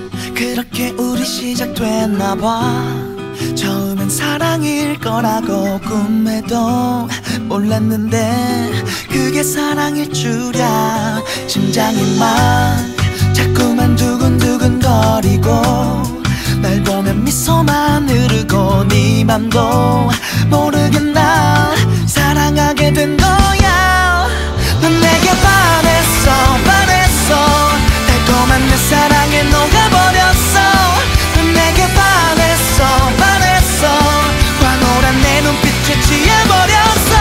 그렇게 우리 시작됐나봐. 처음엔 사랑일 거라고 꿈에도 몰랐는데 그게 사랑일 줄이야. 심장이 막 자꾸만 두근두근거리고 날 보면 미소만 흐르고 네 맘도 모르게 날 사랑하게 된 거야. 넌 내게 반했어 반했어. 달콤한 내 사랑에 녹아버렸어. 넌 내게 반했어 반했어. 황홀한 내 눈빛에 취해버렸어.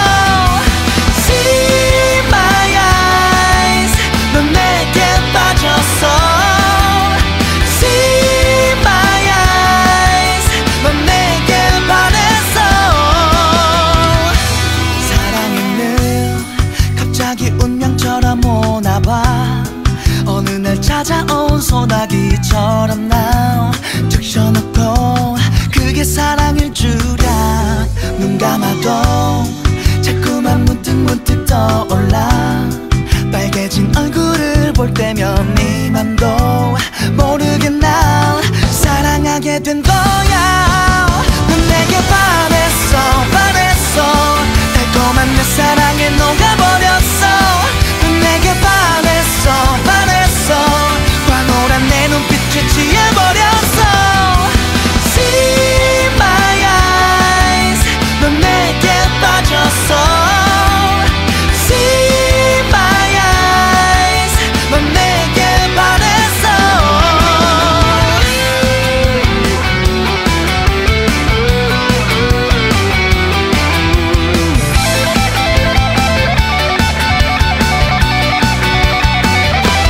See my eyes. 넌 내게 빠졌어. See my eyes. 넌 내게 반했어. 사랑은 늘 갑자기 운명처럼 오나봐. 어느 날 찾아온 소나기처럼 나 적셔놓고 그게 사랑일 줄이야. 눈 감아도 자꾸만 문득문득 떠올라. 빨개진 얼굴을 볼 때면 네 맘도 모르게 날 사랑하게 된 거야. 넌 내게 반했어 반했어. 달콤한 내 사랑에 녹아버렸어. 넌 내게 반했어 반했어. 황홀한 내 눈빛에 취해버렸어. See my eyes. 넌 내게 빠졌어. See my eyes. 넌 내게 반했어.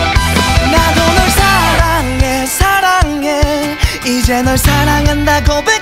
나도 널 사랑해 사랑해. 이제 널 사랑한다고